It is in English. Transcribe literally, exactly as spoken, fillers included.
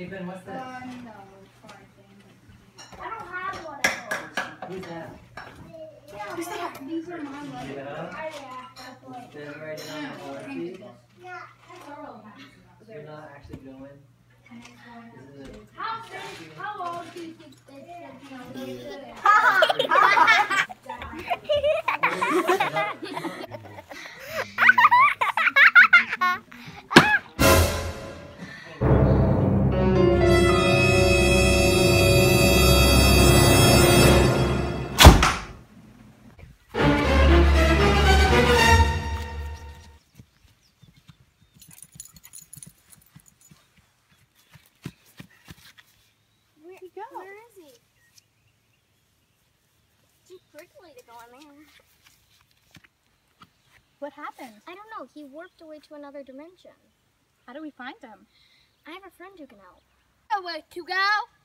Hey Ben, what's that? Uh, no, fine thing. I don't have one of those. Who's that? Yeah, Who's that? These are my Give letters. it up. I, yeah, that's what. Then write it on the Yeah, sheet. Yeah. You're not actually going. This is a How soon, how old do you think they should be on Where'd he go? Where is he? Too prickly to go in there. What happened? I don't know. He warped away to another dimension. How do we find him? I have a friend who can help. A way to go.